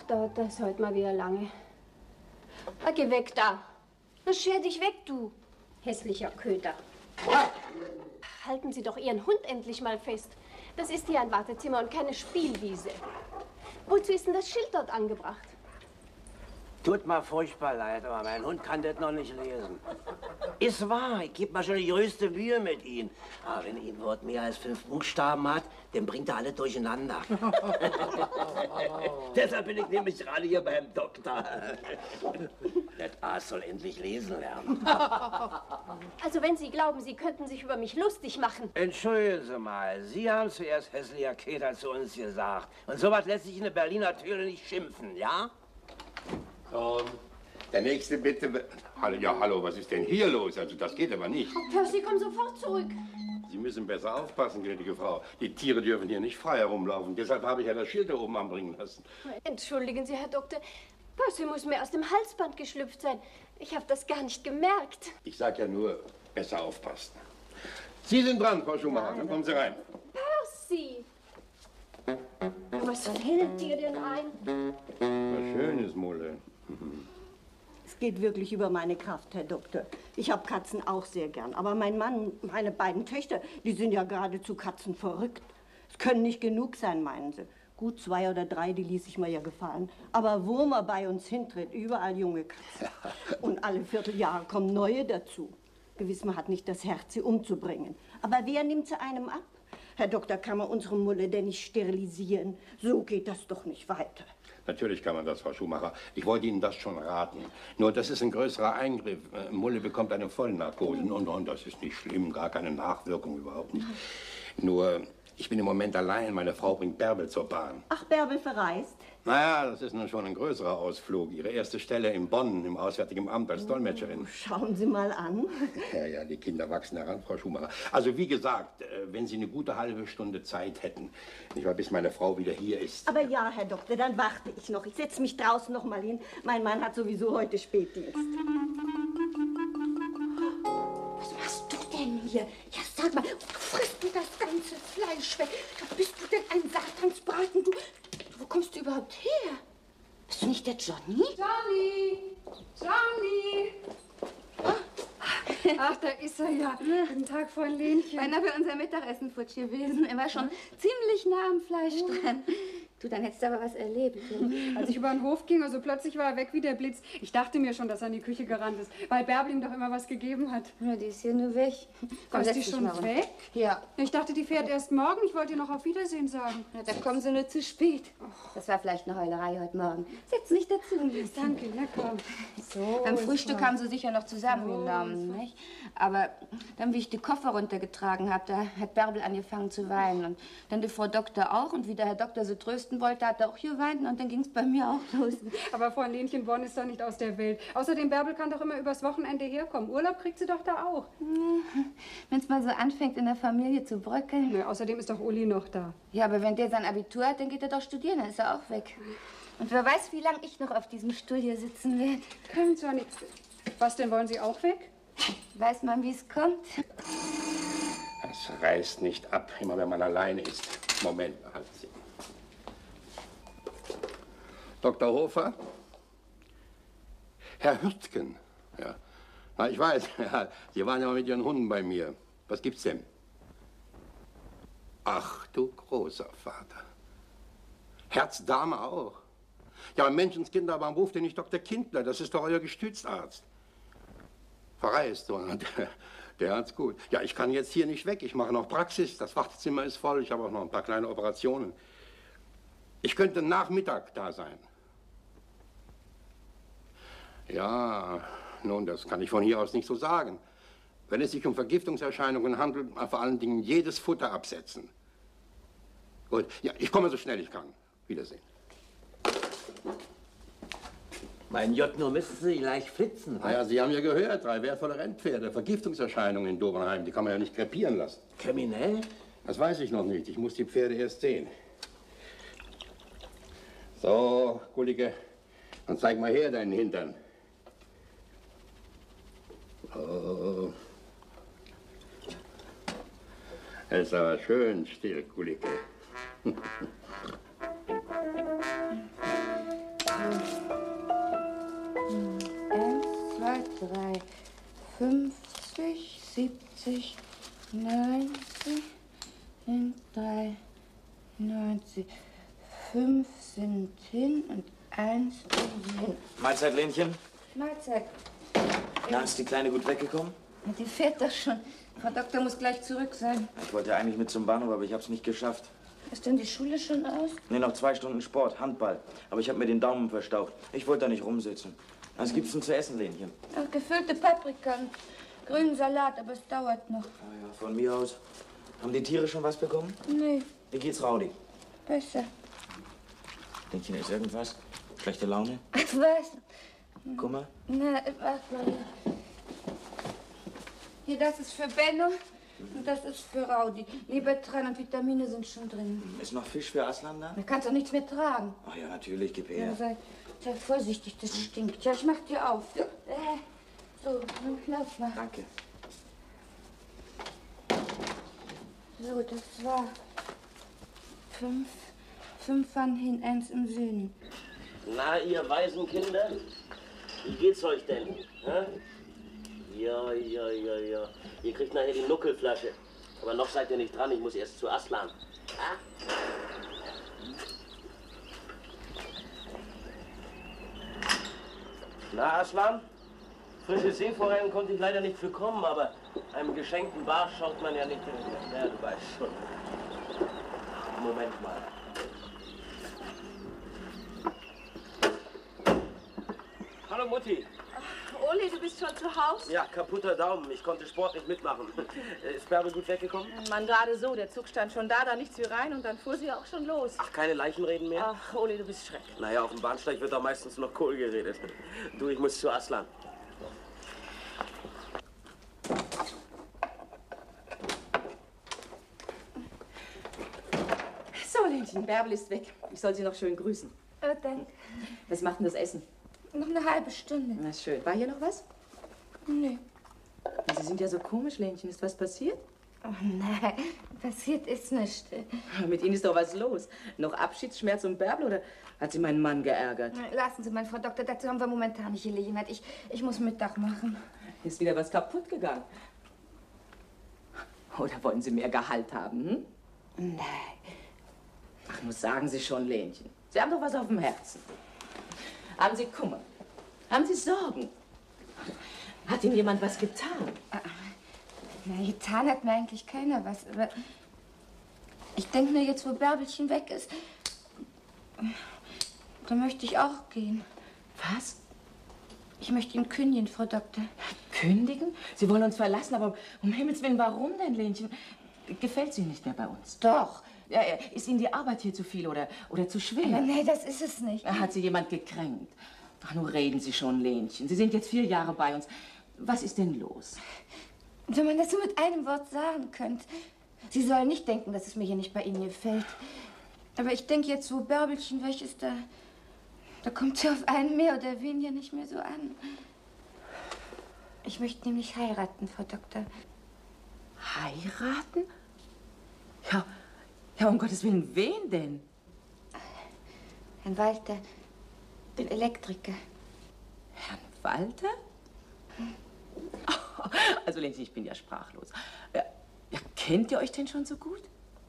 dauert das heute mal wieder lange. Na, geh weg da. Na, scher dich weg, du hässlicher Köter. Halten Sie doch Ihren Hund endlich mal fest. Das ist hier ein Wartezimmer und keine Spielwiese. Wozu ist denn das Schild dort angebracht? Tut mir furchtbar leid, aber mein Hund kann das noch nicht lesen. Ist wahr, ich gebe mir schon die größte Mühe mit ihm. Aber wenn ein Wort mehr als 5 Buchstaben hat, dann bringt er alle durcheinander. Deshalb bin ich nämlich gerade hier beim Doktor. Das Aas soll endlich lesen lernen. Also wenn Sie glauben, Sie könnten sich über mich lustig machen. Entschuldigen Sie mal, Sie haben zuerst hässlicher Keter zu uns gesagt. Und sowas lässt sich in der Berliner Töne nicht schimpfen, ja? Der nächste bitte. Hallo, ja, hallo, was ist denn hier los? Also das geht aber nicht. Oh, Percy, komm sofort zurück. Sie müssen besser aufpassen, gnädige Frau. Die Tiere dürfen hier nicht frei herumlaufen. Deshalb habe ich ja das Schild da oben anbringen lassen. Entschuldigen Sie, Herr Doktor. Percy muss mir aus dem Halsband geschlüpft sein. Ich habe das gar nicht gemerkt. Ich sage ja nur, besser aufpassen. Sie sind dran, Frau Schumacher. Dann kommen Sie rein. Percy! Was fällt dir denn ein? Was Schönes, Mulle. Es geht wirklich über meine Kraft, Herr Doktor. Ich habe Katzen auch sehr gern. Aber mein Mann, meine beiden Töchter, die sind ja geradezu katzenverrückt. Es können nicht genug sein, meinen sie. Gut 2 oder 3, die ließ ich mir ja gefallen. Aber wo man bei uns hintritt, überall junge Katzen. Und alle Vierteljahre kommen neue dazu. Gewiss, man hat nicht das Herz, sie umzubringen. Aber wer nimmt sie einem ab? Herr Doktor, kann man unsere Mulle denn nicht sterilisieren? So geht das doch nicht weiter. Natürlich kann man das, Frau Schumacher. Ich wollte Ihnen das schon raten. Nur das ist ein größerer Eingriff. Mulle bekommt eine Vollnarkose und das ist nicht schlimm, gar keine Nachwirkung, überhaupt nicht. Nur, ich bin im Moment allein. Meine Frau bringt Bärbel zur Bahn. Ach, Bärbel verreist? Naja, das ist nun schon ein größerer Ausflug. Ihre erste Stelle in Bonn, im Auswärtigen Amt als Dolmetscherin. Schauen Sie mal an. Ja, die Kinder wachsen heran, Frau Schumacher. Also wie gesagt, wenn Sie eine gute halbe Stunde Zeit hätten, nicht wahr, bis meine Frau wieder hier ist. Aber ja, Herr Doktor, dann warte ich noch. Ich setze mich draußen noch mal hin. Mein Mann hat sowieso heute Spätdienst. Was machst du denn hier? Ja, sag mal, frisst du das ganze Fleisch weg? Bist du denn ein Satansbraten? Wo kommst du überhaupt her? Bist du nicht der Johnny? Johnny! Johnny! Ach, da ist er ja. Guten Tag, Freundlinchen. Beinahe für unser Mittagessen futsch gewesen. Er war schon ziemlich nah am Fleisch dran. Du, dann hättest du aber was erlebt. Als ich über den Hof ging, also plötzlich war er weg wie der Blitz. Ich dachte mir schon, dass er in die Küche gerannt ist, weil Bärbel ihm doch immer was gegeben hat. Ja, die ist hier nur weg. Komm, ist die schon weg? Ja. Ich dachte, die fährt erst morgen. Ich wollte ihr noch auf Wiedersehen sagen. Ja, da kommen sie nur zu spät. Das war vielleicht eine Heulerei heute Morgen. Setz dich dazu. Danke, na komm. So, beim Frühstück haben sie sicher noch zusammengenommen, nicht? Aber dann, wie ich die Koffer runtergetragen habe, da hat Bärbel angefangen zu weinen. Und dann die Frau Doktor auch. Und wie der Herr Doktor sie trösten wollte, hat er auch geweint. Und dann ging es bei mir auch los. Aber Freundlinchen, Bonn ist doch nicht aus der Welt. Außerdem, Bärbel kann doch immer übers Wochenende herkommen. Urlaub kriegt sie doch da auch. Wenn es mal so anfängt, in der Familie zu bröckeln. Ja, außerdem ist doch Uli noch da. Ja, aber wenn der sein Abitur hat, dann geht er doch studieren. Dann ist er auch weg. Und wer weiß, wie lange ich noch auf diesem Stuhl hier sitzen werde. Können zwar nicht. Was denn, wollen Sie auch weg? Weiß man, wie es kommt? Das reißt nicht ab, immer wenn man alleine ist. Moment, halten Sie. Dr. Hofer? Herr Hürtgen. Ja. Na, ich weiß, ja, Sie waren ja mal mit Ihren Hunden bei mir. Was gibt's denn? Ach, du großer Vater. Herzdame auch. Ja, Menschenskinder, warum ruft ihr nicht Dr. Kindler? Das ist doch euer Gestützarzt. Verreist, und der hat's gut. Ja, ich kann jetzt hier nicht weg. Ich mache noch Praxis. Das Wartezimmer ist voll. Ich habe auch noch ein paar kleine Operationen. Ich könnte Nachmittag da sein. Ja, nun, das kann ich von hier aus nicht so sagen. Wenn es sich um Vergiftungserscheinungen handelt, vor allen Dingen jedes Futter absetzen. Gut, ja, ich komme so schnell ich kann. Wiedersehen. Mein J, nur müssten Sie gleich flitzen. Naja, Sie haben ja gehört, 3 wertvolle Rennpferde, Vergiftungserscheinungen in Dobernheim, die kann man ja nicht krepieren lassen. Kriminell? Das weiß ich noch nicht, ich muss die Pferde erst sehen. So, Kollege, dann zeig mal her deinen Hintern. Oh. Das ist aber schön still, Kollege. 3, 50, 70, 90, 3, 90. 5 sind hin und 1 sind hin. Mahlzeit, Lenchen. Mahlzeit. Na, ist die Kleine gut weggekommen? Ja, die fährt doch schon. Frau Doktor muss gleich zurück sein. Ich wollte eigentlich mit zum Bahnhof, aber ich hab's nicht geschafft. Ist denn die Schule schon aus? Nee, noch 2 Stunden Sport, Handball. Aber ich habe mir den Daumen verstaucht. Ich wollte da nicht rumsitzen. Was gibt's denn zu essen, Lenchen? Ach, gefüllte Paprika und grünen Salat, aber es dauert noch. Ah ja, von mir aus. Haben die Tiere schon was bekommen? Nee, Wie geht's Raudi? besser. Lenchen, ist irgendwas? Schlechte Laune? Ach, was? Kummer? Na, warte mal. Hier, das ist für Benno und das ist für Raudi. Lebertran und Vitamine sind schon drin. Ist noch Fisch für Aslan da? Du kannst doch nichts mehr tragen. Ach ja, natürlich, gib Ja, her. sei vorsichtig, das stinkt. Ja, ich mach dir auf. Ja. So, dann knapp mal. Danke. So, das war 5. 5 waren hin, 1 im Süden. Na, ihr weisen Kinder, wie geht's euch denn? Hä? Ja. Ihr kriegt nachher die Nuckelflasche. Aber noch seid ihr nicht dran, ich muss erst zu Aslan. Ah? Na, Aslan? Frische Seeforellen konnte ich leider nicht bekommen, aber einem geschenkten Barsch schaut man ja nicht in den Meer, du weißt schon. Moment mal. Hallo Mutti. Oli, du bist schon zu Hause? Ja, kaputter Daumen. Ich konnte Sport nicht mitmachen. Ist Bärbel gut weggekommen? Mann, gerade so. Der Zug stand schon da nichts wie rein und dann fuhr sie auch schon los. Ach, keine Leichenreden mehr? Ach, Oli, du bist schrecklich. Naja, auf dem Bahnsteig wird doch meistens noch Kohl geredet. Du, ich muss zu Aslan. So, Lenchen, Bärbel ist weg. Ich soll sie noch schön grüßen. Danke. Was macht denn das Essen? Noch eine halbe Stunde. Na schön. War hier noch was? Nee. Sie sind ja so komisch, Lenchen. Ist was passiert? Oh nein, passiert ist nichts. Mit Ihnen ist doch was los. Noch Abschiedsschmerz um Bärbel oder hat sie meinen Mann geärgert? Lassen Sie mal, Frau Doktor, dazu haben wir momentan nicht Gelegenheit. Ich muss Mittag machen. Ist wieder was kaputt gegangen? Oder wollen Sie mehr Gehalt haben, hm? Nein. Ach, nur sagen Sie schon, Lenchen. Sie haben doch was auf dem Herzen. Haben Sie Kummer? Haben Sie Sorgen? Hat Ihnen jemand was getan? Na, getan hat mir eigentlich keiner was, aber ich denke mir jetzt, wo Bärbelchen weg ist, da möchte ich auch gehen. Was? Ich möchte ihn kündigen, Frau Doktor. Kündigen? Sie wollen uns verlassen, aber um Himmels Willen, warum denn, Lenchen? Gefällt Sie nicht mehr bei uns? Doch. Ja, ist Ihnen die Arbeit hier zu viel oder zu schwer? Aber nee, das ist es nicht. Hat Sie jemand gekränkt? Ach, nun reden Sie schon, Lenchen. Sie sind jetzt 4 Jahre bei uns. Was ist denn los? Wenn man das so mit einem Wort sagen könnte. Sie sollen nicht denken, dass es mir hier nicht bei Ihnen gefällt. Aber ich denke jetzt, wo Bärbelchen weg ist, da kommt sie auf einen mehr oder weniger nicht mehr so an. Ich möchte nämlich heiraten, Frau Doktor. Heiraten? Ja, um Gottes Willen, wen denn? Herrn Walter, den Elektriker. Herrn Walter? Oh, also, Lenchen, ich bin ja sprachlos. Ja, kennt ihr euch denn schon so gut?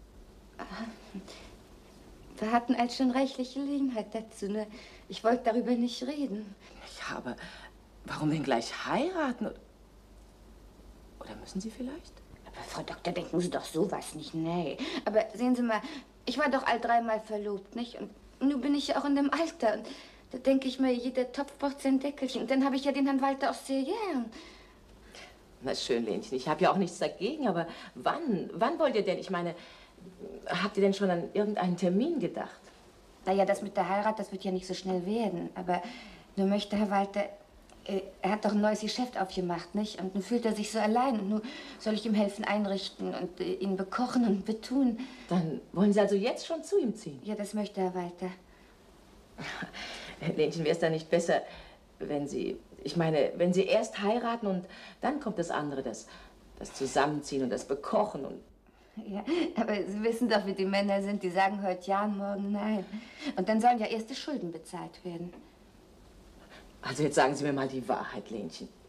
Wir hatten als schon reichlich Gelegenheit dazu, nur ich wollte darüber nicht reden. Ja, aber warum denn gleich heiraten? Oder müssen Sie vielleicht? Aber Frau Doktor, denken Sie doch sowas nicht, nee. Aber sehen Sie mal, ich war doch all 3-mal verlobt, nicht? Und nun bin ich ja auch in dem Alter. Und da denke ich mir, jeder Topf braucht sein Deckelchen. Und dann habe ich ja den Herrn Walter auch sehr gern. Na schön, Lenchen, ich habe ja auch nichts dagegen, aber wann? Wann wollt ihr denn? Ich meine, habt ihr denn schon an irgendeinen Termin gedacht? Naja, das mit der Heirat, das wird ja nicht so schnell werden. Aber nur möchte Herr Walter, er hat doch ein neues Geschäft aufgemacht, nicht? Und nun fühlt er sich so allein. Und nun soll ich ihm helfen einrichten und ihn bekochen und betun. Dann wollen Sie also jetzt schon zu ihm ziehen? Ja, das möchte Herr Walter. Lenchen, wäre es da nicht besser, wenn Sie, ich meine, wenn Sie erst heiraten und dann kommt das andere, das Zusammenziehen und das Bekochen und... Ja, aber Sie wissen doch, wie die Männer sind. Die sagen heute ja und morgen nein. Und dann sollen ja erst die Schulden bezahlt werden. Also jetzt sagen Sie mir mal die Wahrheit, Lenchen.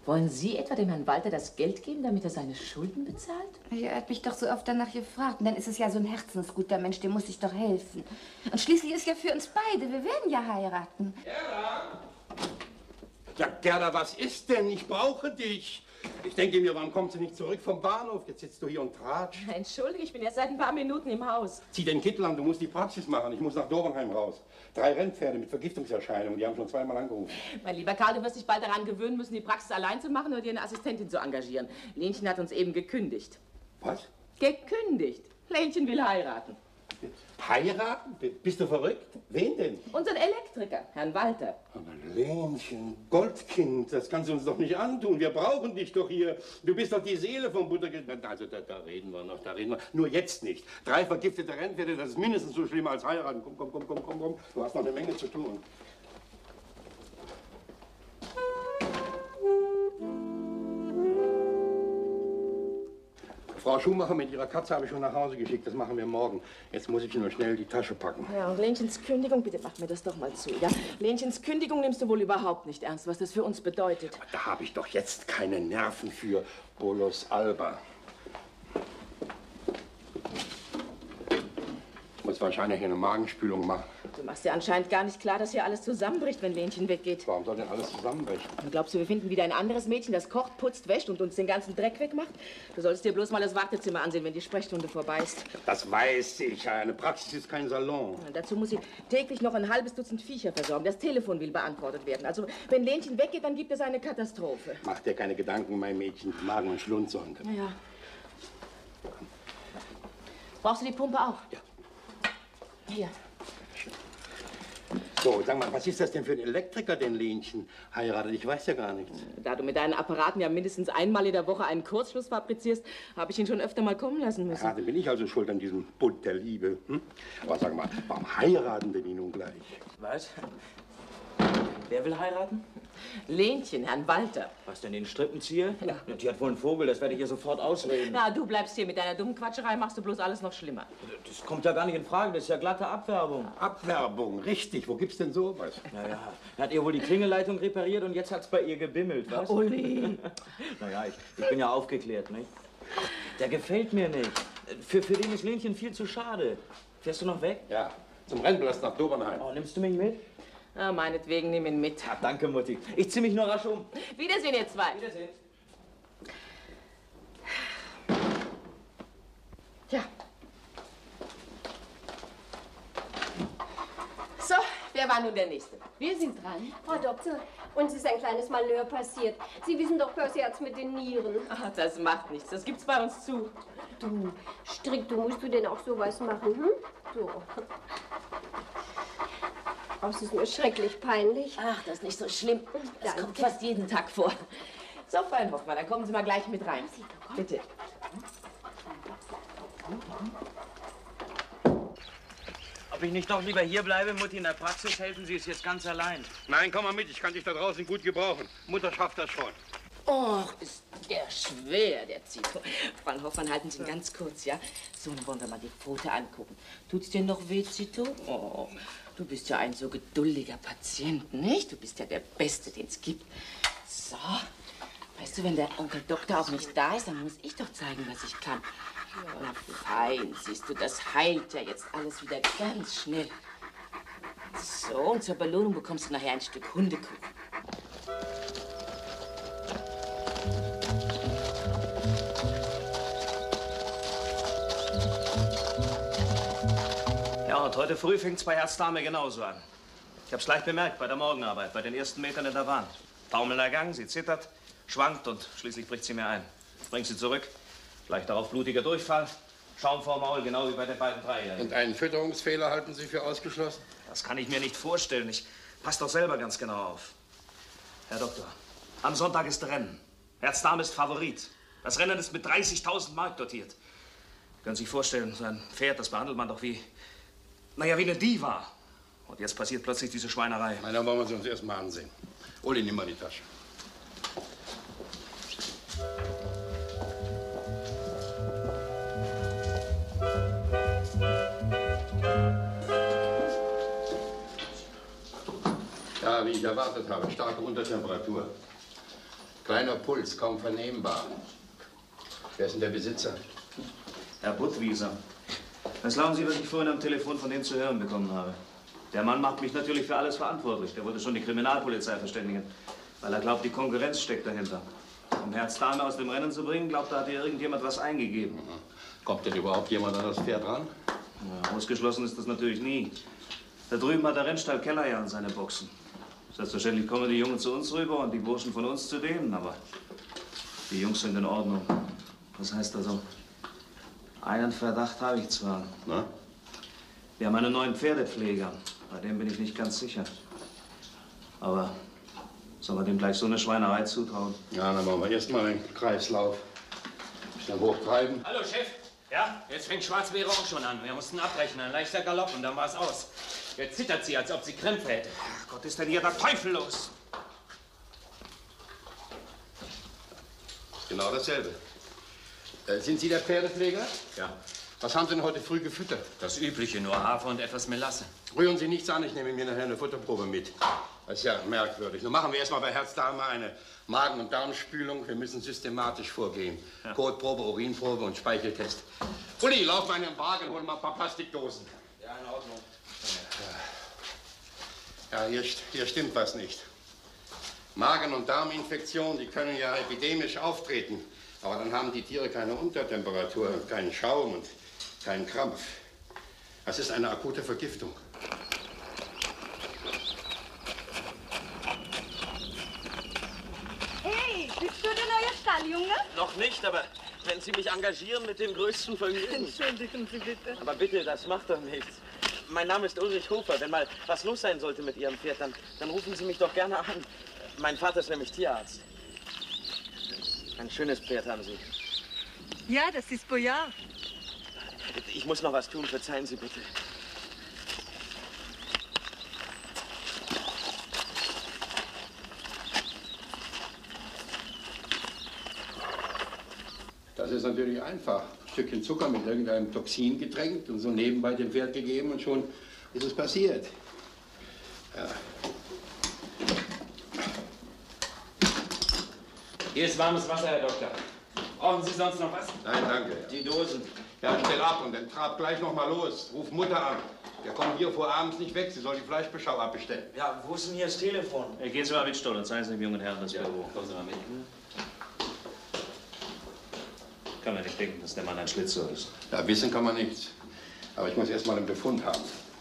Wollen Sie etwa dem Herrn Walter das Geld geben, damit er seine Schulden bezahlt? Ja, er hat mich doch so oft danach gefragt. Und dann ist es ja so ein herzensguter Mensch, dem muss ich doch helfen. Und schließlich ist ja für uns beide, wir werden ja heiraten. Gerda! Ja, Gerda, was ist denn? Ich brauche dich. Ich denke mir, warum kommst du nicht zurück vom Bahnhof? Jetzt sitzt du hier und tratsch. Entschuldige, ich bin erst seit ein paar Minuten im Haus. Zieh den Kittel an, du musst die Praxis machen. Ich muss nach Dobenheim raus. 3 Rennpferde mit Vergiftungserscheinungen, die haben schon 2-mal angerufen. Mein lieber Karl, du wirst dich bald daran gewöhnen müssen, die Praxis allein zu machen oder dir eine Assistentin zu engagieren. Lenchen hat uns eben gekündigt. Was? Gekündigt. Lenchen will heiraten. Heiraten? Bist du verrückt? Wen denn? Unseren Elektriker, Herrn Walter. Aber Lenchen, Goldkind, das kannst du uns doch nicht antun. Wir brauchen dich doch hier. Du bist doch die Seele vom Butterkind. Also da reden wir noch, da reden wir. Nur jetzt nicht. 3 vergiftete Rennpferde, das ist mindestens so schlimm als heiraten. Komm. Du hast noch eine Menge zu tun. Frau Schumacher mit ihrer Katze habe ich schon nach Hause geschickt. Das machen wir morgen. Jetzt muss ich nur schnell die Tasche packen. Ja, und Lenchens Kündigung, bitte mach mir das doch mal zu, ja? Lenchens Kündigung nimmst du wohl überhaupt nicht ernst, was das für uns bedeutet. Aber da habe ich doch jetzt keine Nerven für, Bolos Alba. Ich muss wahrscheinlich eine Magenspülung machen. Du machst dir anscheinend gar nicht klar, dass hier alles zusammenbricht, wenn Lenchen weggeht. Warum soll denn alles zusammenbrechen? Und glaubst du, wir finden wieder ein anderes Mädchen, das kocht, putzt, wäscht und uns den ganzen Dreck wegmacht? Du solltest dir bloß mal das Wartezimmer ansehen, wenn die Sprechstunde vorbei ist. Das weiß ich. Eine Praxis ist kein Salon. Und dazu muss sie täglich noch ein halbes Dutzend Viecher versorgen. Das Telefon will beantwortet werden. Also, wenn Lenchen weggeht, dann gibt es eine Katastrophe. Mach dir keine Gedanken, mein Mädchen. Magen- und Schlundsonde. Ja. Brauchst du die Pumpe auch? Ja. Hier. So, sag mal, was ist das denn für ein Elektriker, den Lenchen heiratet? Ich weiß ja gar nichts. Da du mit deinen Apparaten ja mindestens einmal in der Woche einen Kurzschluss fabrizierst, habe ich ihn schon öfter mal kommen lassen müssen. Ja, dann bin ich also schuld an diesem Bund der Liebe. Hm? Aber sag mal, warum heiraten denn die nun gleich? Was? Wer will heiraten? Lenchen, Herrn Walter. Was denn, den Strippenzieher? Ja. Die hat wohl einen Vogel, das werde ich ihr sofort ausreden. Na, du bleibst hier mit deiner dummen Quatscherei, machst du bloß alles noch schlimmer. Das kommt ja gar nicht in Frage, das ist ja glatte Abwerbung. Abwerbung, richtig. Wo gibt's denn sowas? Naja, er hat ihr wohl die Klingelleitung repariert und jetzt hat's bei ihr gebimmelt, was? Uli. Naja, ich bin ja aufgeklärt, nicht? Der gefällt mir nicht. Für den ist Lenchen viel zu schade. Fährst du noch weg? Ja, zum Rennplatz nach Dobernheim. Oh, nimmst du mich mit? Na, meinetwegen, nimm ihn mit. Ach, danke, Mutti. Ich zieh mich nur rasch um. Wiedersehen, ihr zwei. Wiedersehen. Ja. So, wer war nun der Nächste? Wir sind dran. Frau Doktor, uns ist ein kleines Malheur passiert. Sie wissen doch, Percy hat's mit den Nieren. Ach, das macht nichts. Das gibt's bei uns zu. Du, Strick, du musst du denn auch sowas machen, hm? So. Oh, es ist mir schrecklich peinlich. Ach, das ist nicht so schlimm. Das Danke. kommt fast jeden Tag vor. So, Freund Hoffmann, dann kommen Sie mal gleich mit rein. Bitte. Ob ich nicht doch lieber hier bleibe, Mutti, in der Praxis helfen Sie es jetzt ganz allein. Nein, komm mal mit. Ich kann dich da draußen gut gebrauchen. Mutter schafft das schon. Och, ist der schwer, der Zito. Frau Hoffmann, halten Sie ihn ganz kurz, ja? So, dann wollen wir mal die Pfote angucken. Tut's dir noch weh, Zito? Oh, du bist ja ein so geduldiger Patient, nicht? Du bist ja der Beste, den es gibt. So, weißt du, wenn der Onkel Doktor auch nicht da ist, dann muss ich doch zeigen, was ich kann. Ja, fein, siehst du, das heilt ja jetzt alles wieder ganz schnell. So, und zur Belohnung bekommst du nachher ein Stück Hundekuchen. Ja, und heute früh fing's bei Herzdame genauso an. Ich hab's gleich bemerkt bei der Morgenarbeit, bei den ersten Metern in der Bahn. Taumelnder Gang, sie zittert, schwankt und schließlich bricht sie mir ein. Ich bring sie zurück. Gleich darauf blutiger Durchfall, Schaum vor Maul, genau wie bei den beiden Dreijährigen. Und einen Fütterungsfehler halten Sie für ausgeschlossen? Das kann ich mir nicht vorstellen. Ich pass doch selber ganz genau auf. Herr Doktor, am Sonntag ist Rennen. Herzdame ist Favorit. Das Rennen ist mit 30.000 Mark dotiert. Können Sie sich vorstellen, so ein Pferd, das behandelt man doch wie, naja, wie eine Diva. Und jetzt passiert plötzlich diese Schweinerei. Nein, dann wollen wir sie uns erst mal ansehen. Uli, nimm mal die Tasche. Ja, wie ich erwartet habe, starke Untertemperatur. Kleiner Puls, kaum vernehmbar. Wer ist denn der Besitzer? Herr Budwieser. Was glauben Sie, was ich vorhin am Telefon von dem zu hören bekommen habe? Der Mann macht mich natürlich für alles verantwortlich. Der wollte schon die Kriminalpolizei verständigen, weil er glaubt, die Konkurrenz steckt dahinter. Um Herz Dahme aus dem Rennen zu bringen, glaubt, da hat hier irgendjemand was eingegeben. Kommt denn überhaupt jemand an das Pferd ran? Ja, ausgeschlossen ist das natürlich nie. Da drüben hat der Rennstall Keller ja an seine Boxen. Selbstverständlich kommen die Jungen zu uns rüber und die Burschen von uns zu denen, aber die Jungs sind in Ordnung. Was heißt also? Einen Verdacht habe ich zwar. Na? Wir haben einen neuen Pferdepfleger. Bei dem bin ich nicht ganz sicher. Aber soll man dem gleich so eine Schweinerei zutrauen? Ja, dann machen wir erst mal den Kreislauf. Bisschen hochtreiben. Hallo, Chef. Ja? Jetzt fängt Schwarzbeere auch schon an. Wir mussten abbrechen. Ein leichter Galopp und dann war es aus. Jetzt zittert sie, als ob sie Krämpfe hätte. Ach Gott, ist denn hier der Teufel los? Genau dasselbe. Sind Sie der Pferdepfleger? Ja. Was haben Sie denn heute früh gefüttert? Das Übliche, nur Hafer und etwas Melasse. Rühren Sie nichts an, ich nehme mir nachher eine Futterprobe mit. Das ist ja merkwürdig. Nun machen wir erstmal bei Herz Dahme eine Magen- und Darmspülung. Wir müssen systematisch vorgehen. Ja. Kotprobe, Urinprobe und Speicheltest. Uli, lauf mal in den Wagen, hol mal ein paar Plastikdosen. Ja, in Ordnung. Ja, hier stimmt was nicht. Magen- und Darminfektionen, die können ja epidemisch auftreten. Aber dann haben die Tiere keine Untertemperatur, keinen Schaum und keinen Krampf. Das ist eine akute Vergiftung. Hey, bist du der neue Stalljunge? Noch nicht, aber wenn Sie mich engagieren, mit dem größten Vergnügen. Entschuldigen Sie bitte. Aber bitte, das macht doch nichts. Mein Name ist Ulrich Hofer. Wenn mal was los sein sollte mit Ihrem Pferd, dann rufen Sie mich doch gerne an. Mein Vater ist nämlich Tierarzt. Ein schönes Pferd haben Sie. Ja, das ist Boyard. Ich muss noch was tun, verzeihen Sie bitte. Das ist natürlich einfach. Ein Stückchen Zucker mit irgendeinem Toxin getränkt und so nebenbei dem Pferd gegeben und schon ist es passiert. Ja. Hier ist warmes Wasser, Herr Doktor. Brauchen Sie sonst noch was? Nein, danke. Die Dosen. Ja, stell ab und dann trab gleich noch mal los. Ruf Mutter an. Wir kommen hier vor abends nicht weg. Sie soll die Fleischbeschau abbestellen. Ja, wo ist denn hier das Telefon? Gehen Sie mal mit, Stoll, und zeigen Sie dem jungen Herrn das Büro. Kommen Sie mal mit. Kann man nicht denken, dass der Mann ein Schlitzohr ist. Ja, wissen kann man nichts. Aber ich muss erst mal einen Befund haben.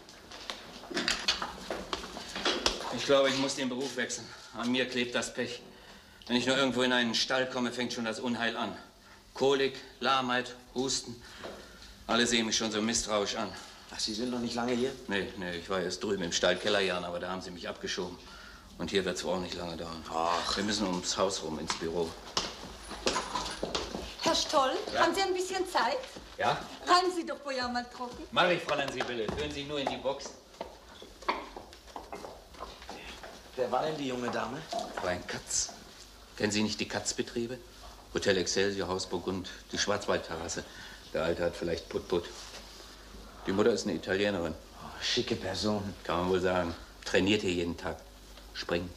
Ich glaube, ich muss den Beruf wechseln. An mir klebt das Pech. Wenn ich nur irgendwo in einen Stall komme, fängt schon das Unheil an. Kolik, Lahmheit, Husten. Alle sehen mich schon so misstrauisch an. Ach, Sie sind noch nicht lange hier? Nee, ich war erst drüben im Stall Kellerjahren, aber da haben sie mich abgeschoben. Und hier wird es wohl auch nicht lange dauern. Ach. Wir müssen ums Haus rum, ins Büro. Herr Stoll, Ja? haben Sie ein bisschen Zeit? Ja? Reiben Sie doch Boyard mal trocken. Mach ich, Fräulein Sibylle. Führen Sie nur in die Box. Wer war denn die junge Dame? Fräulein Katz. Kennen Sie nicht die Katzbetriebe? Hotel Excelsior, Haus Burgund, die Schwarzwaldterrasse. Der Alte hat vielleicht Put-Put. Die Mutter ist eine Italienerin. Oh, schicke Person. Kann man wohl sagen. Trainiert hier jeden Tag. Springen.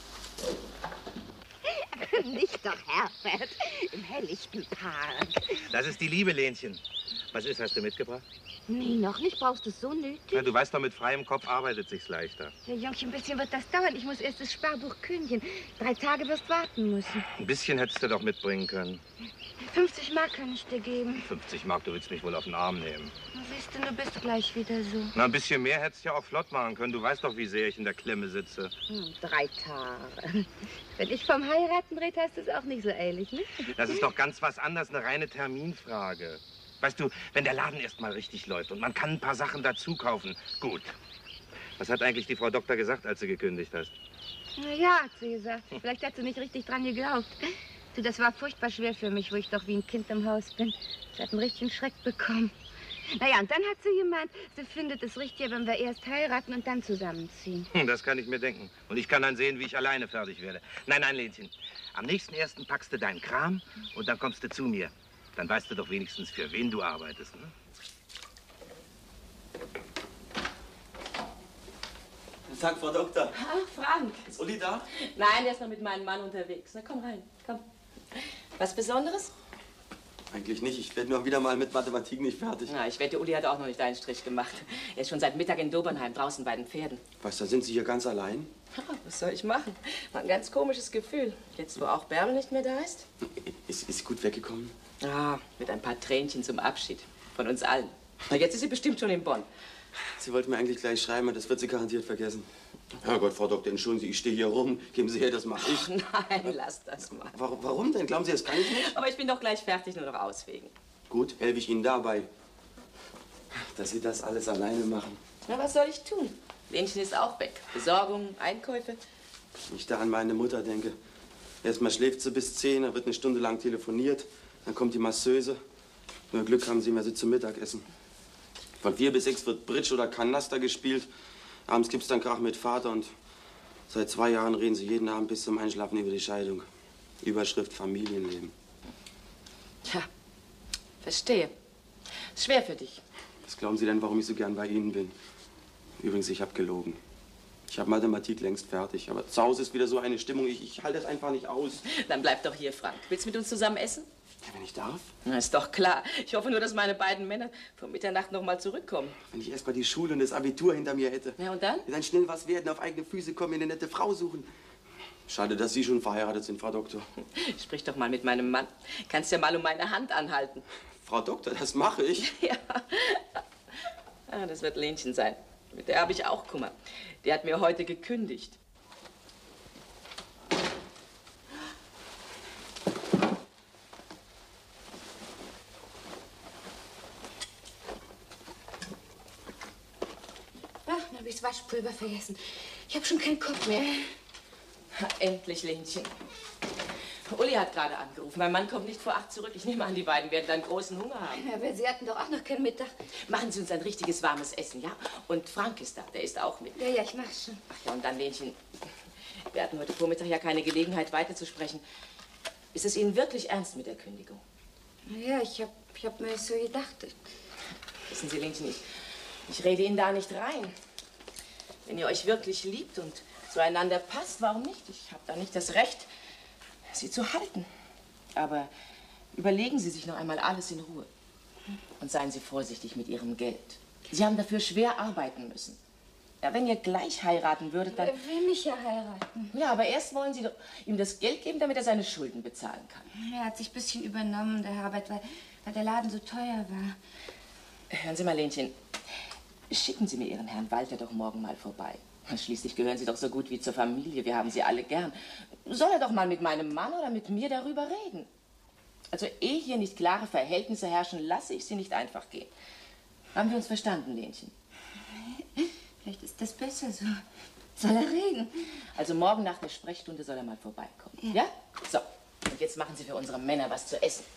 Nicht doch, Herbert, im helllichten Park. Das ist die Liebe, Lenchen. Was ist, hast du mitgebracht? Nee, noch nicht. Brauchst du es so nötig? Ja, du weißt doch, mit freiem Kopf arbeitet sich's leichter. Ja, Jungchen, ein bisschen wird das dauern. Ich muss erst das Sparbuch kündigen. 3 Tage wirst warten müssen. Ein bisschen hättest du doch mitbringen können. 50 Mark kann ich dir geben. 50 Mark, du willst mich wohl auf den Arm nehmen. Na, siehst du, du bist gleich wieder so. Na, ein bisschen mehr hättest du ja auch flott machen können. Du weißt doch, wie sehr ich in der Klemme sitze. 3 Tage. Wenn ich vom Heiraten rede, heißt das auch nicht so ehrlich, ne? Das ist doch ganz was anderes, eine reine Terminfrage. Weißt du, wenn der Laden erst mal richtig läuft und man kann ein paar Sachen dazu kaufen, gut. Was hat eigentlich die Frau Doktor gesagt, als du gekündigt hast? Na ja, hat sie gesagt. Vielleicht hat sie nicht richtig dran geglaubt. Du, das war furchtbar schwer für mich, wo ich doch wie ein Kind im Haus bin. Sie hat einen richtigen Schreck bekommen. Naja, und dann hat sie gemeint, sie findet es richtiger, wenn wir erst heiraten und dann zusammenziehen. Das kann ich mir denken. Und ich kann dann sehen, wie ich alleine fertig werde. Nein, nein, Lenchen. Am nächsten 1. packst du deinen Kram und dann kommst du zu mir. Dann weißt du doch wenigstens, für wen du arbeitest, ne? Guten Tag, Frau Doktor. Ach, Frank. Ist Uli da? Nein, der ist noch mit meinem Mann unterwegs. Na, komm rein, komm. Was Besonderes? Eigentlich nicht. Ich werde noch wieder mal mit Mathematik nicht fertig. Na, ich wette, Uli hat auch noch nicht einen Strich gemacht. Er ist schon seit Mittag in Dobernheim, draußen bei den Pferden. Was, da sind Sie hier ganz allein? Was soll ich machen? War ein ganz komisches Gefühl. Jetzt, wo auch Bärbel nicht mehr da ist. Ist gut weggekommen? Ah, mit ein paar Tränchen zum Abschied. Von uns allen. Na, jetzt ist sie bestimmt schon in Bonn. Sie wollten mir eigentlich gleich schreiben, das wird sie garantiert vergessen. Herrgott, Frau Doktor, entschuldigen Sie, ich stehe hier rum. Geben Sie her, das mache ich. Ach, nein, lass das mal. Warum denn? Glauben Sie, das kann ich nicht? Aber ich bin doch gleich fertig, nur noch auswägen. Gut, helfe ich Ihnen dabei. Dass Sie das alles alleine machen. Na, was soll ich tun? Lenchen ist auch weg. Besorgung, Einkäufe. Wenn ich da an meine Mutter denke. Erstmal schläft sie bis 10, dann wird eine Stunde lang telefoniert. Dann kommt die Masseuse. Nur Glück haben sie immer sie zum Mittagessen. Von 4 bis 6 wird Bridge oder Kanaster gespielt. Abends gibt's dann Krach mit Vater und seit 2 Jahren reden sie jeden Abend bis zum Einschlafen über die Scheidung. Überschrift Familienleben. Tja, verstehe. Ist schwer für dich. Was glauben Sie denn, warum ich so gern bei Ihnen bin? Übrigens, ich habe gelogen. Ich habe Mathematik längst fertig, aber zu Hause ist wieder so eine Stimmung, ich halte das einfach nicht aus. Dann bleib doch hier, Frank. Willst du mit uns zusammen essen? Ja, wenn ich darf. Na, ist doch klar. Ich hoffe nur, dass meine beiden Männer vor Mitternacht noch mal zurückkommen. Wenn ich erst mal die Schule und das Abitur hinter mir hätte. Ja, und dann? Dann schnell was werden, auf eigene Füße kommen, mir eine nette Frau suchen. Schade, dass Sie schon verheiratet sind, Frau Doktor. Sprich doch mal mit meinem Mann. Kannst ja mal um meine Hand anhalten. Frau Doktor, das mache ich. Ja. Ah, das wird Lenchen sein. Mit der habe ich auch Kummer. Die hat mir heute gekündigt. Ach, da habe ich das Waschpulver vergessen. Ich habe schon keinen Kopf mehr. Endlich, Lenchen. Uli hat gerade angerufen. Mein Mann kommt nicht vor 8 zurück. Ich nehme an, die beiden werden dann großen Hunger haben. Ja, aber Sie hatten doch auch noch keinen Mittag. Machen Sie uns ein richtiges warmes Essen, ja? Und Frank ist da, der ist auch mit. Ja, ich mach's schon. Ach ja, und dann, Lenchen, wir hatten heute Vormittag ja keine Gelegenheit, weiterzusprechen. Ist es Ihnen wirklich ernst mit der Kündigung? Ja, ich hab mir so gedacht. Wissen Sie, Lenchen, ich rede Ihnen da nicht rein. Wenn ihr euch wirklich liebt und zueinander passt, warum nicht? Ich habe da nicht das Recht, Sie zu halten. Aber überlegen Sie sich noch einmal alles in Ruhe. Und seien Sie vorsichtig mit Ihrem Geld. Sie haben dafür schwer arbeiten müssen. Ja, wenn ihr gleich heiraten würdet, dann... Er will mich ja heiraten. Ja, aber erst wollen Sie doch ihm das Geld geben, damit er seine Schulden bezahlen kann. Er hat sich ein bisschen übernommen, der Herbert, weil der Laden so teuer war. Hören Sie mal, Lenchen. Schicken Sie mir Ihren Herrn Walter doch morgen mal vorbei. Schließlich gehören Sie doch so gut wie zur Familie. Wir haben Sie alle gern. Soll er doch mal mit meinem Mann oder mit mir darüber reden. Also, ehe hier nicht klare Verhältnisse herrschen, lasse ich Sie nicht einfach gehen. Haben wir uns verstanden, Lenchen? Vielleicht ist das besser so. Soll er reden? Also, morgen nach der Sprechstunde soll er mal vorbeikommen. Ja? So. Und jetzt machen Sie für unsere Männer was zu essen.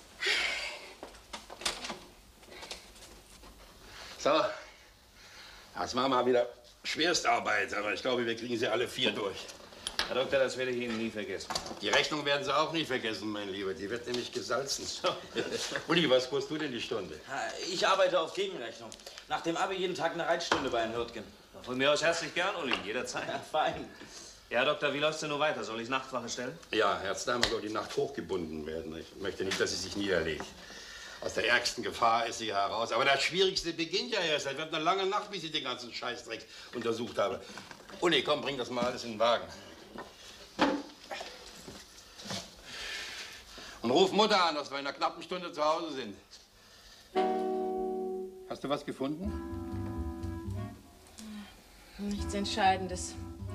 So, das war mal wieder Schwerstarbeit, aber ich glaube, wir kriegen sie alle 4 durch. Herr Doktor, das werde ich Ihnen nie vergessen. Die Rechnung werden Sie auch nie vergessen, mein Lieber. Die wird nämlich gesalzen. Uli, was kostet du denn die Stunde? Ich arbeite auf Gegenrechnung. Nach dem Abi jeden Tag eine Reitstunde bei Herrn Hürtgen. Von mir aus herzlich gern, Uli, jederzeit. Ja, fein. Ja, Doktor, wie läuft's denn nur weiter? Soll ich Nachtwache stellen? Ja, Herzdame soll die Nacht hochgebunden werden. Ich möchte nicht, dass sie sich niederlegt. Aus der ärgsten Gefahr ist sie heraus. Aber das Schwierigste beginnt ja erst. Es wird eine lange Nacht, bis ich den ganzen Scheißdreck untersucht habe. Uli, komm, bring das mal alles in den Wagen. Und ruf Mutter an, dass wir in einer knappen Stunde zu Hause sind. Hast du was gefunden? Nichts Entscheidendes.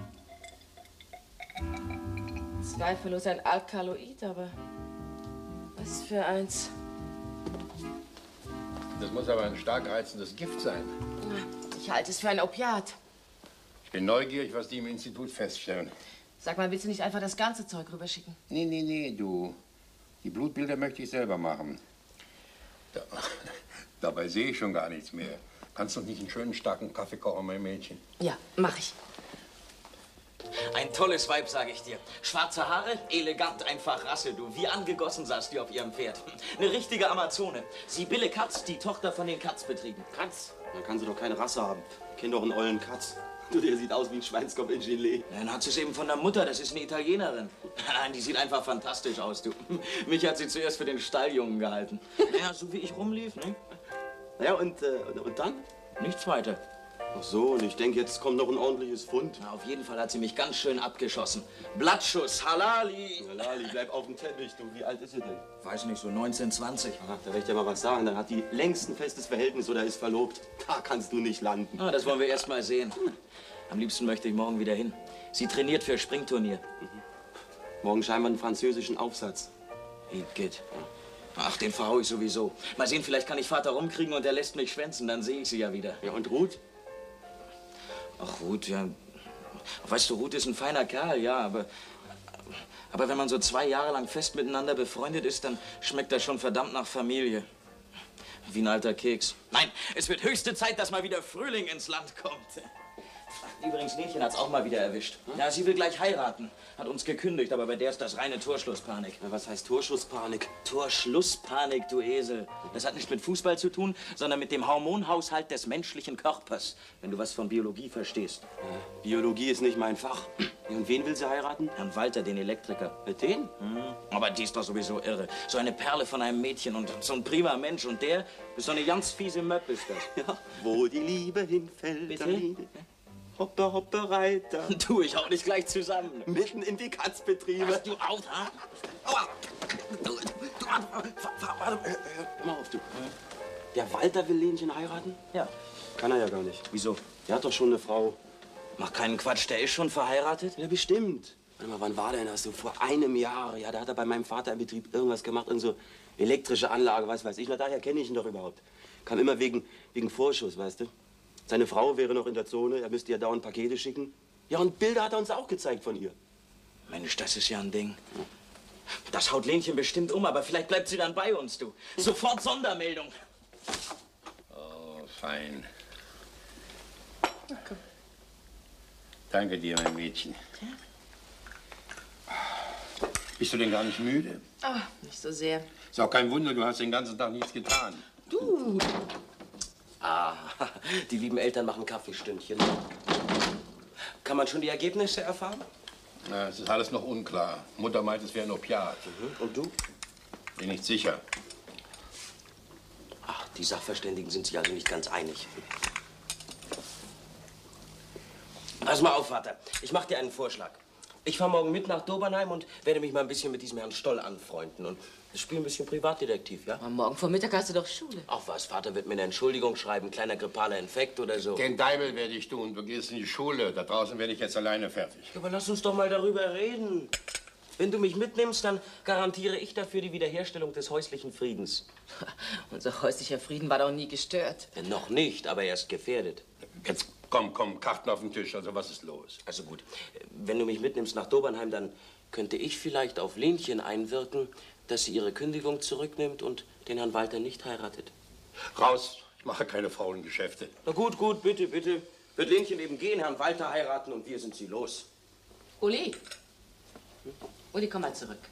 Zweifellos ein Alkaloid, aber was für eins? Das muss aber ein stark reizendes Gift sein. Ich halte es für ein Opiat. Ich bin neugierig, was die im Institut feststellen. Sag mal, willst du nicht einfach das ganze Zeug rüberschicken? Nee, du. Die Blutbilder möchte ich selber machen. Dabei sehe ich schon gar nichts mehr. Kannst du nicht einen schönen, starken Kaffee kochen, mein Mädchen? Ja, mach ich. Ein tolles Weib, sage ich dir. Schwarze Haare, elegant, einfach Rasse, du. Wie angegossen saß die auf ihrem Pferd. Eine richtige Amazone. Sibylle Katz, die Tochter von den Katzbetrieben. Katz? Da kann sie doch keine Rasse haben. Kennt doch einen ollen Katz. Du, der sieht aus wie ein Schweinskopf in Gelee. Dann hat sie es eben von der Mutter, das ist eine Italienerin. Nein, die sieht einfach fantastisch aus, du. Mich hat sie zuerst für den Stalljungen gehalten. Naja, so wie ich rumlief, ne? Naja, und dann? Nichts weiter. Ach so, und ich denke, jetzt kommt noch ein ordentliches Fund. Na, auf jeden Fall hat sie mich ganz schön abgeschossen. Blattschuss, Halali. Halali, bleib auf dem Teppich, du. Wie alt ist sie denn? Weiß nicht, so 19, 20. Ach, da werde ich dir mal was sagen. Dann hat die längst ein festes Verhältnis oder ist verlobt. Da kannst du nicht landen. Ah, das wollen wir erst mal sehen. Am liebsten möchte ich morgen wieder hin. Sie trainiert für Springturnier. Morgen scheinbar einen französischen Aufsatz. Igitt. Ach, den verhau ich sowieso. Mal sehen, vielleicht kann ich Vater rumkriegen und er lässt mich schwänzen, dann sehe ich sie ja wieder. Ja, und Ruth? Ach, Ruth, ja. Weißt du, Ruth ist ein feiner Kerl, ja, aber wenn man so 2 Jahre lang fest miteinander befreundet ist, dann schmeckt das schon verdammt nach Familie. Wie ein alter Keks. Nein, es wird höchste Zeit, dass mal wieder Frühling ins Land kommt. Übrigens, Lenchen hat's auch mal wieder erwischt. Ja, sie will gleich heiraten. Hat uns gekündigt, aber bei der ist das reine Torschlusspanik. Ja, was heißt Torschusspanik? Torschlusspanik, du Esel. Das hat nichts mit Fußball zu tun, sondern mit dem Hormonhaushalt des menschlichen Körpers, wenn du was von Biologie verstehst. Ja, Biologie ist nicht mein Fach. Und wen will sie heiraten? Herrn Walter, den Elektriker. Mit den? Aber die ist doch sowieso irre. So eine Perle von einem Mädchen und so ein prima Mensch. Und der ist so eine ganz fiese Möpp, ist das. Ja, wo die Liebe hinfällt. Bitte? Hoppe, hoppe, Reiter. Du, ich hau dich gleich zusammen. Mitten in die Katzbetriebe. Hast du auch, ha? Aua! Warte, hör mal auf, du. Der Walter will Lenchen heiraten? Ja. Kann er ja gar nicht. Wieso? Er hat doch schon eine Frau. Mach keinen Quatsch, der ist schon verheiratet? Ja, bestimmt. Warte mal, wann war der denn das? So vor einem Jahr. Ja, da hat er bei meinem Vater im Betrieb irgendwas gemacht. Irgend so elektrische Anlage, was weiß ich. Na, daher kenne ich ihn doch überhaupt. Kam immer wegen Vorschuss, weißt du. Seine Frau wäre noch in der Zone, er müsste ja dauernd Pakete schicken. Ja, und Bilder hat er uns auch gezeigt von ihr. Mensch, das ist ja ein Ding. Das haut Lenchen bestimmt um, aber vielleicht bleibt sie dann bei uns, du. Sofort Sondermeldung. Oh, fein. Danke dir, mein Mädchen. Bist du denn gar nicht müde? Oh, nicht so sehr. Ist auch kein Wunder, du hast den ganzen Tag nichts getan. Du. Ah, die lieben Eltern machen Kaffeestündchen. Kann man schon die Ergebnisse erfahren? Na, es ist alles noch unklar. Mutter meint, es wäre ein Opiat. Und du? Bin nicht sicher. Ach, die Sachverständigen sind sich also nicht ganz einig. Pass mal auf, Vater. Ich mache dir einen Vorschlag. Ich fahre morgen mit nach Dobernheim und werde mich mal ein bisschen mit diesem Herrn Stoll anfreunden. Und ich spiele ein bisschen Privatdetektiv, ja? Aber morgen Vormittag hast du doch Schule. Ach was, Vater wird mir eine Entschuldigung schreiben, kleiner grippaler Infekt oder so. Den Deibel werde ich tun. Du gehst in die Schule. Da draußen werde ich jetzt alleine fertig. Ja, aber lass uns doch mal darüber reden. Wenn du mich mitnimmst, dann garantiere ich dafür die Wiederherstellung des häuslichen Friedens. Unser häuslicher Frieden war doch nie gestört. Ja, noch nicht, aber er ist gefährdet. Jetzt komm, Karten auf den Tisch. Also was ist los? Also gut, wenn du mich mitnimmst nach Dobernheim, dann könnte ich vielleicht auf Lenchen einwirken, dass sie ihre Kündigung zurücknimmt und den Herrn Walter nicht heiratet. Raus, ich mache keine faulen Geschäfte. Na gut, bitte. Wird Lenchen eben gehen, Herrn Walter heiraten und wir sind sie los. Uli. Uli, komm mal zurück.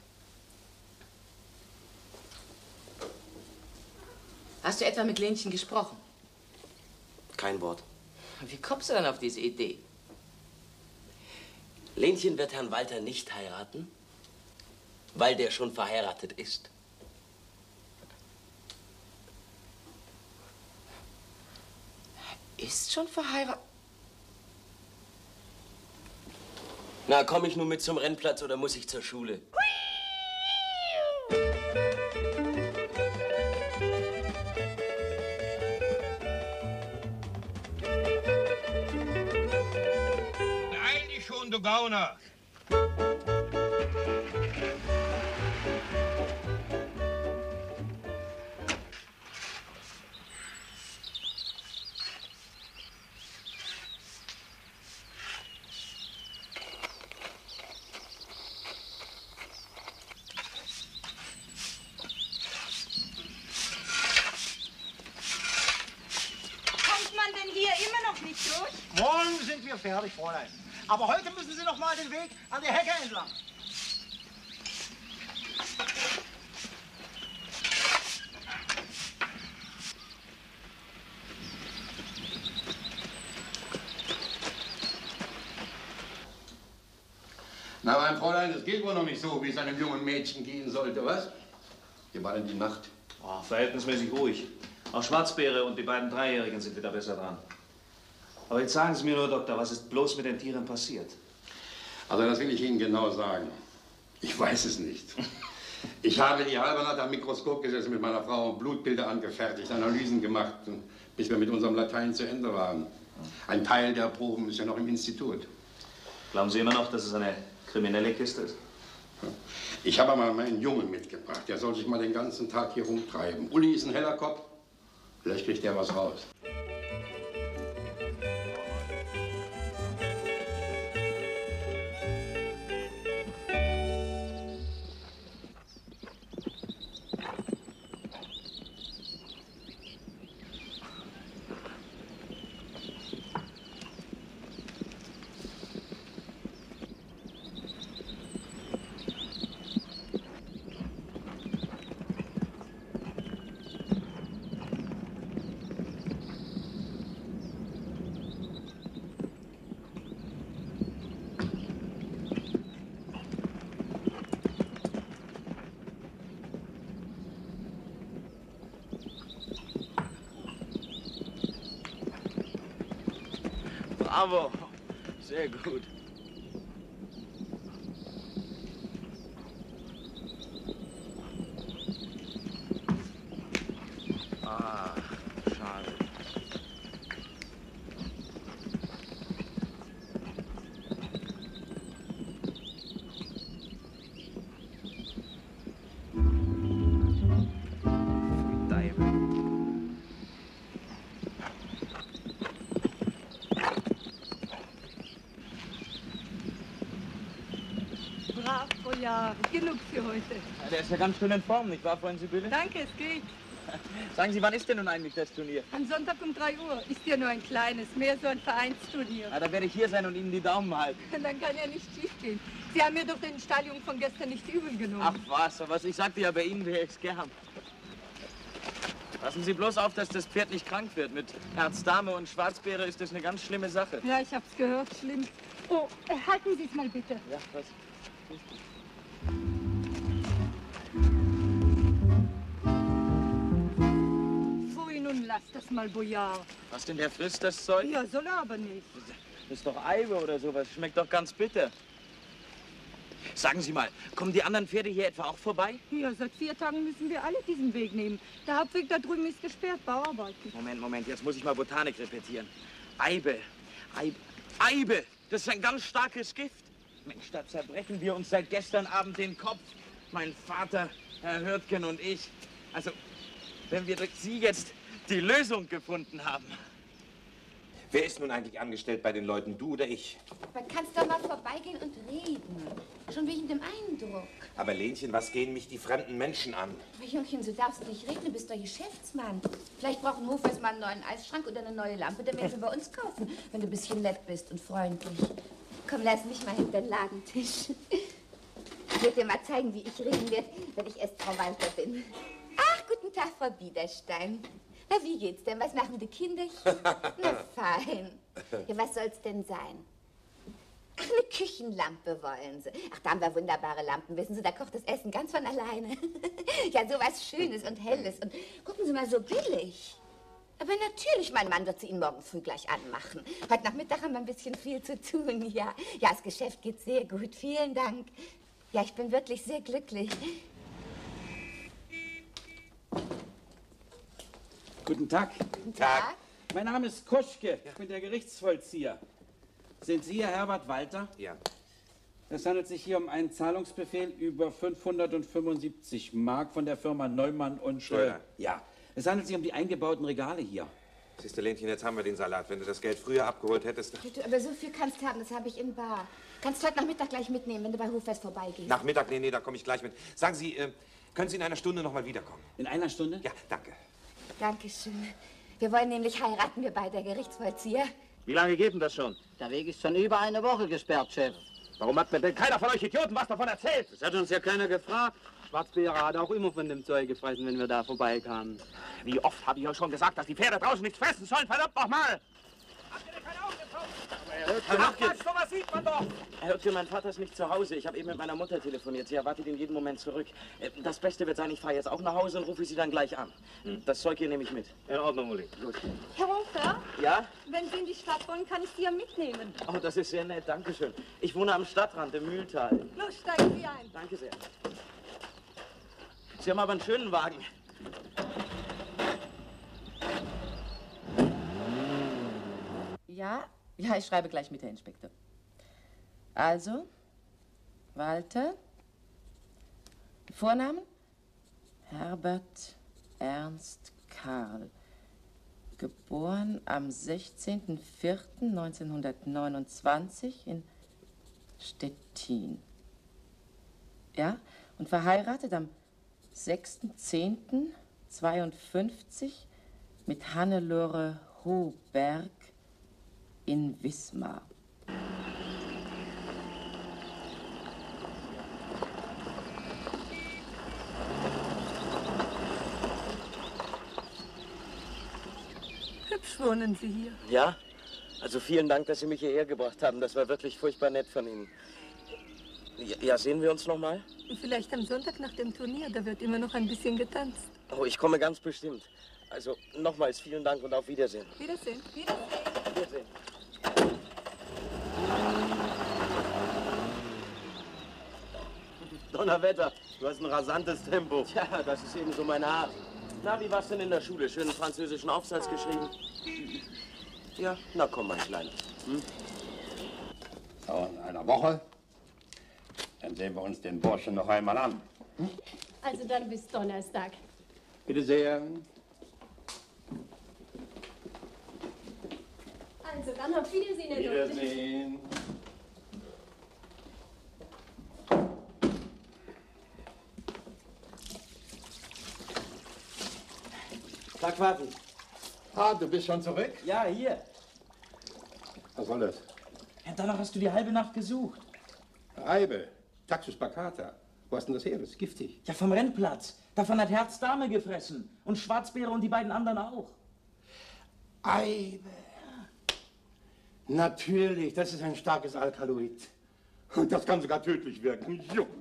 Hast du etwa mit Lenchen gesprochen? Kein Wort. Wie kommst du dann auf diese Idee? Lenchen wird Herrn Walter nicht heiraten, weil der schon verheiratet ist. Ist schon verheiratet? Na, komme ich nun mit zum Rennplatz oder muss ich zur Schule? Beeil dich schon, du Gauner! Morgen sind wir fertig, Fräulein. Aber heute müssen Sie noch mal den Weg an der Hecke entlang. Na, mein Fräulein, es geht wohl noch nicht so, wie es einem jungen Mädchen gehen sollte, was? Wie war denn die Nacht? Oh, verhältnismäßig ruhig. Auch Schwarzbeere und die beiden Dreijährigen sind wieder besser dran. Aber jetzt sagen Sie mir nur, Doktor, was ist bloß mit den Tieren passiert? Also, das will ich Ihnen genau sagen. Ich weiß es nicht. Ich habe die halbe Nacht am Mikroskop gesessen mit meiner Frau und Blutbilder angefertigt, Analysen gemacht, bis wir mit unserem Latein zu Ende waren. Ein Teil der Proben ist ja noch im Institut. Glauben Sie immer noch, dass es eine kriminelle Kiste ist? Ich habe mal meinen Jungen mitgebracht. Der soll sich mal den ganzen Tag hier rumtreiben. Uli ist ein heller Kopf. Vielleicht kriegt der was raus. Bravo, sehr gut. Ah, schade. Ja, genug für heute. Ja, der ist ja ganz schön in Form, nicht wahr, Freund Sibylle? Danke, es geht. Sagen Sie, wann ist denn nun eigentlich das Turnier? Am Sonntag um 3 Uhr. Ist ja nur ein kleines, mehr so ein Vereinsturnier. Na, da werde ich hier sein und Ihnen die Daumen halten. Dann kann ja nicht schief gehen. Sie haben mir doch den Stalljungen von gestern nicht übel genommen. Ach was, ich sagte ja, bei Ihnen wäre ich's gern. Passen Sie bloß auf, dass das Pferd nicht krank wird. Mit Herzdame und Schwarzbeere ist das eine ganz schlimme Sache. Ja, ich hab's gehört, schlimm. Oh, halten Sie es mal bitte. Ja, was? Pfui, nun lass das mal, Boyard. Was denn, der frisst das Zeug? Ja, soll er aber nicht. Das ist doch Eibe oder sowas. Schmeckt doch ganz bitter. Sagen Sie mal, kommen die anderen Pferde hier etwa auch vorbei? Ja, seit 4 Tagen müssen wir alle diesen Weg nehmen. Der Hauptweg da drüben ist gesperrt, Bauarbeiten. Moment, jetzt muss ich mal Botanik repetieren. Eibe. Das ist ein ganz starkes Gift. Mensch, da zerbrechen wir uns seit gestern Abend den Kopf. Mein Vater, Herr Hürtgen und ich. Also, wenn wir durch Sie jetzt die Lösung gefunden haben. Wer ist nun eigentlich angestellt bei den Leuten, du oder ich? Man kannst doch mal vorbeigehen und reden. Schon wegen dem Eindruck. Aber Lenchen, was gehen mich die fremden Menschen an? Aber Jungchen, so darfst du nicht reden, du bist doch Geschäftsmann. Vielleicht brauchen Hofers mal einen neuen Eisschrank oder eine neue Lampe, dann werden wir bei uns kaufen, wenn du ein bisschen nett bist und freundlich. Komm, lass mich mal hinter den Ladentisch. Ich werde dir mal zeigen, wie ich reden werde, wenn ich erst Frau Walter bin. Ach, guten Tag, Frau Biederstein. Na, wie geht's denn? Was machen die Kinderchen? Na, fein. Ja, was soll's denn sein? Ach, eine Küchenlampe wollen Sie. Ach, da haben wir wunderbare Lampen, wissen Sie, da kocht das Essen ganz von alleine. Ja, so was Schönes und Helles und gucken Sie mal, so billig. Aber natürlich, mein Mann wird sie Ihnen morgen früh gleich anmachen. Heute Nachmittag haben wir ein bisschen viel zu tun, ja. Ja, das Geschäft geht sehr gut, vielen Dank. Ja, ich bin wirklich sehr glücklich. Guten Tag. Guten Tag. Mein Name ist Koschke, ich bin der Gerichtsvollzieher. Sind Sie Herr Herbert Walter? Ja. Es handelt sich hier um einen Zahlungsbefehl über 575 Mark von der Firma Neumann und... Schröder. Ja. Es handelt sich um die eingebauten Regale hier. Siehst du, Lenchen, jetzt haben wir den Salat. Wenn du das Geld früher abgeholt hättest... Du, aber so viel kannst du haben, das habe ich in bar. Kannst du heute Nachmittag gleich mitnehmen, wenn du bei Hofers vorbeigehst. Nachmittag? Nee, da komme ich gleich mit. Sagen Sie, können Sie in einer Stunde noch mal wiederkommen? In einer Stunde? Ja, danke. Dankeschön. Wir wollen nämlich heiraten, wir beide, der Gerichtsvollzieher. Wie lange geht denn das schon? Der Weg ist schon über eine Woche gesperrt, Chef. Warum hat mir denn keiner von euch Idioten was davon erzählt? Das hat uns ja keiner gefragt. Schwarzbeere hat auch immer von dem Zeug gefressen, wenn wir da vorbeikamen. Wie oft habe ich euch schon gesagt, dass die Pferde draußen nichts fressen sollen? Verdammt nochmal! Herr Höttgen, sowas sieht man doch! Herr Höttgen, mein Vater ist nicht zu Hause. Ich habe eben mit meiner Mutter telefoniert. Sie erwartet ihn jeden Moment zurück. Das Beste wird sein, ich fahre jetzt auch nach Hause und rufe Sie dann gleich an. Das Zeug hier nehme ich mit. In Ordnung, Uli. Gut. Herr Hofer, Ja? wenn Sie in die Stadt wollen, kann ich Sie ja mitnehmen. Oh, das ist sehr nett. Dankeschön. Ich wohne am Stadtrand im Mühltal. Los, steigen Sie ein. Danke sehr. Sie haben aber einen schönen Wagen. Ja, ja, ich schreibe gleich mit, Herr Inspektor. Also, Walter, Vornamen? Herbert Ernst Karl. Geboren am 16.04.1929 in Stettin. Ja, und verheiratet am 6.10.52 mit Hannelore Hoberg in Wismar. Hübsch wohnen Sie hier. Ja? Also vielen Dank, dass Sie mich hierher gebracht haben. Das war wirklich furchtbar nett von Ihnen. Ja, sehen wir uns noch mal? Vielleicht am Sonntag nach dem Turnier, da wird immer noch ein bisschen getanzt. Oh, ich komme ganz bestimmt. Also nochmals vielen Dank und auf Wiedersehen. Wiedersehen. Wiedersehen. Wiedersehen. Donnerwetter, du hast ein rasantes Tempo. Tja, das ist eben so meine Art. Na, wie war's denn in der Schule? Schönen französischen Aufsatz geschrieben? Ja, na komm, mein Kleiner. So, in einer Woche. Dann sehen wir uns den Burschen noch einmal an. Also dann bis Donnerstag. Bitte sehr. Also dann auf Wiedersehen, Herr Doktor. Wiedersehen. Tag, Vati. Ah, du bist schon zurück? Ja, hier. Was soll das? Ja, danach hast du die halbe Nacht gesucht. Eibe, Taxus baccata. Wo hast denn das her? Das ist giftig. Ja, vom Rennplatz. Davon hat Herz Dame gefressen. Und Schwarzbeere und die beiden anderen auch. Eibe. Natürlich, das ist ein starkes Alkaloid. Und das kann sogar tödlich wirken.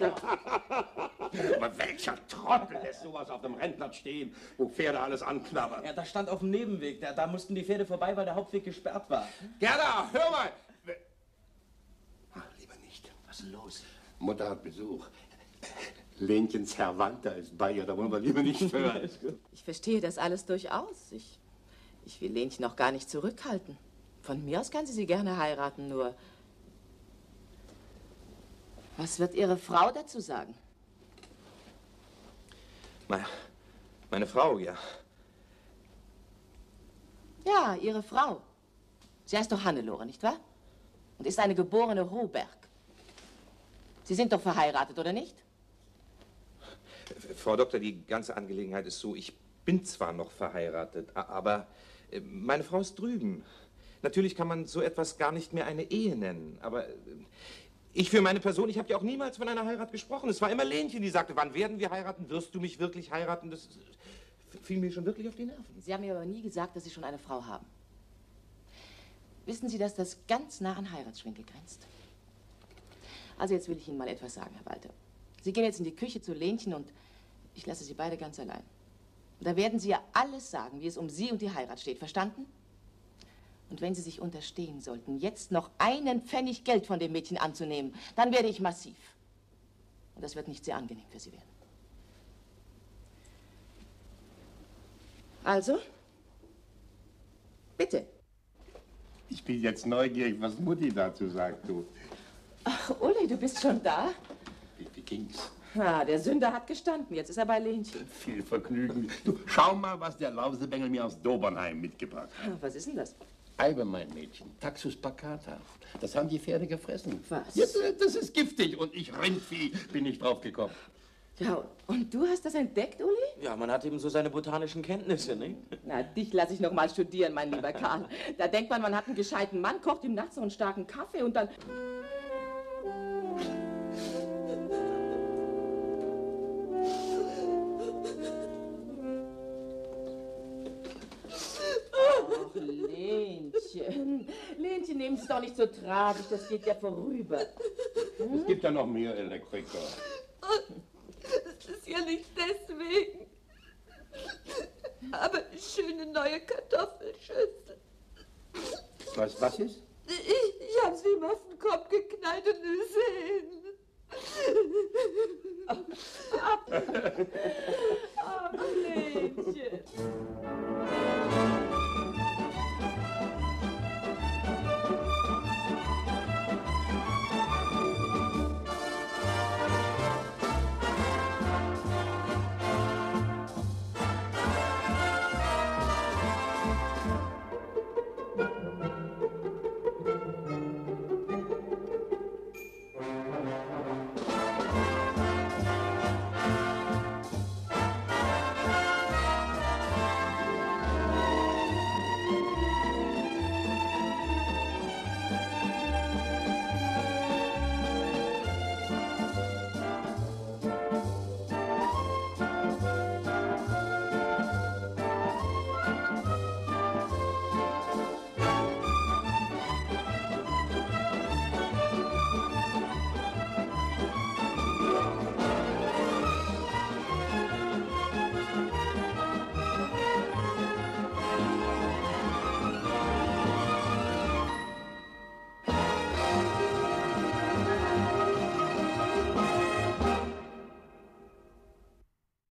Aber welcher Trottel lässt sowas auf dem Rennplatz stehen, wo Pferde alles anknabbern? Ja, das stand auf dem Nebenweg. Da mussten die Pferde vorbei, weil der Hauptweg gesperrt war. Gerda, hör mal! Ach, lieber nicht. Was ist denn los? Mutter hat Besuch. Lenchens Herr Walter ist bei ihr, da wollen wir lieber nicht hören. Ich verstehe das alles durchaus. Ich will Lenchen auch gar nicht zurückhalten. Von mir aus kann sie gerne heiraten, nur... Was wird Ihre Frau dazu sagen? Meine Frau, ja. Ja, Ihre Frau. Sie heißt doch Hannelore, nicht wahr? Und ist eine geborene Hoberg. Sie sind doch verheiratet, oder nicht? Frau Doktor, die ganze Angelegenheit ist so, ich bin zwar noch verheiratet, aber meine Frau ist drüben. Natürlich kann man so etwas gar nicht mehr eine Ehe nennen, aber ich für meine Person, ich habe ja auch niemals von einer Heirat gesprochen. Es war immer Lenchen, die sagte, wann werden wir heiraten? Wirst du mich wirklich heiraten? Das fiel mir schon wirklich auf die Nerven. Sie haben mir aber nie gesagt, dass Sie schon eine Frau haben. Wissen Sie, dass das ganz nah an Heiratsschwindel grenzt? Also jetzt will ich Ihnen mal etwas sagen, Herr Walter. Sie gehen jetzt in die Küche zu Lenchen und ich lasse Sie beide ganz allein. Da werden Sie ja alles sagen, wie es um Sie und die Heirat steht. Verstanden? Und wenn Sie sich unterstehen sollten, jetzt noch einen Pfennig Geld von dem Mädchen anzunehmen, dann werde ich massiv. Und das wird nicht sehr angenehm für Sie werden. Also, bitte. Ich bin jetzt neugierig, was Mutti dazu sagt, du. Ach, Uli, du bist schon da? Wie ging's? Ah, der Sünder hat gestanden, jetzt ist er bei Lenchen. Viel Vergnügen. Du, schau mal, was der Lausebengel mir aus Dobernheim mitgebracht hat. Was ist denn das? Eibe, mein Mädchen. Taxus baccata. Das haben die Pferde gefressen. Was? Ja, das ist giftig und ich Rindvieh bin nicht drauf gekommen. Ja, und du hast das entdeckt, Uli? Ja, man hat eben so seine botanischen Kenntnisse, ne? Na, dich lasse ich noch mal studieren, mein lieber Karl. Da denkt man hat einen gescheiten Mann, kocht ihm nachts noch einen starken Kaffee und dann... Ach, Lenchen. Lenchen. Lenchen, nehmen Sie es doch nicht so tragisch, das geht ja vorüber. Es gibt ja noch mehr Elektriker. Es ist ja nicht deswegen. Aber eine schöne neue Kartoffelschüssel. Was ist? Ich habe sie ihm auf den Kopf geknallt und gesehen. Ach, Lenchen.